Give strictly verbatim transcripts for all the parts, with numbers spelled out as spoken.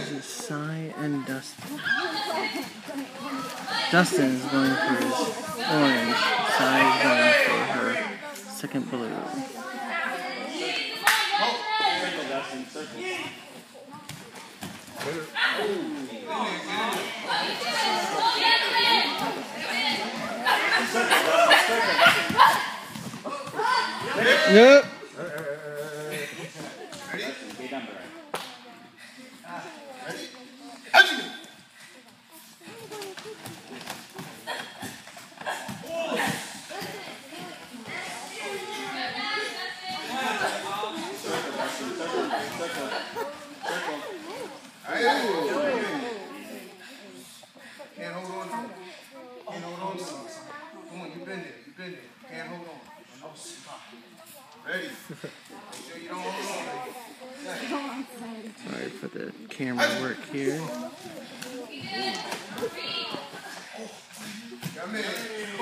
Here's Cy and Dustin. Dustin is going for his orange. Cy is going for her second blue. Nope. Can't hold on to it. Can't hold on to it. Come on, you've been there. You've been there. Can't hold on. Ready? Make sure you don't hold on. Sorry for the camera work here. Come in.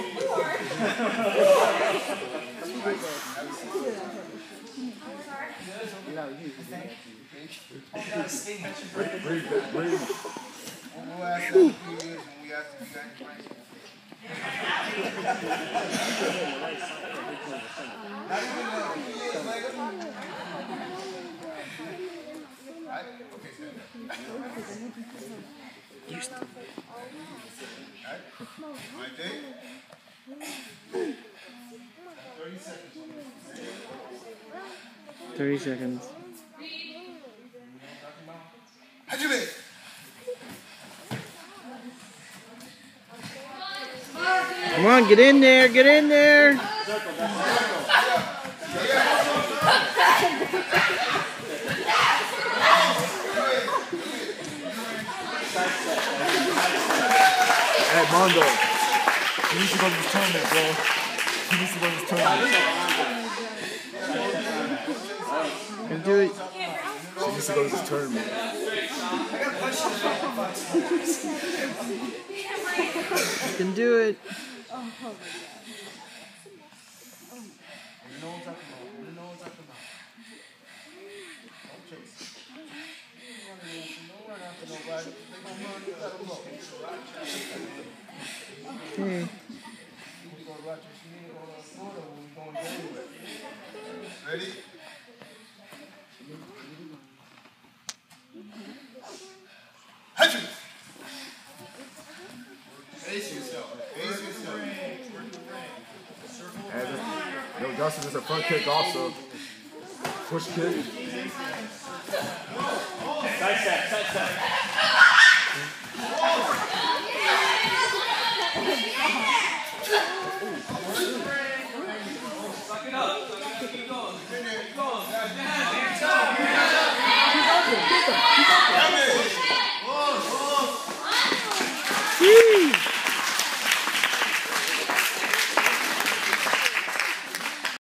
Breathe, breathe, breathe. We'll ask that in a few years when we ask if you got any friends. Not even a few years later. Right? Okay, stand up. Houston. Right? Right there. thirty seconds. Thirty seconds. How'd you be? Come on, get in there, get in there. Hey, Mondo, he needs to go to this tournament, bro. He needs to go to this tournament. Can do it. She needs to go to this tournament. You can do it. Okay. ready? How'd you? Ace yourself. Ace yourself. And, yo, Dustin is a front kick also. Push kick. Side step, side step. Suck it up. Keep going. Keep going. Woo!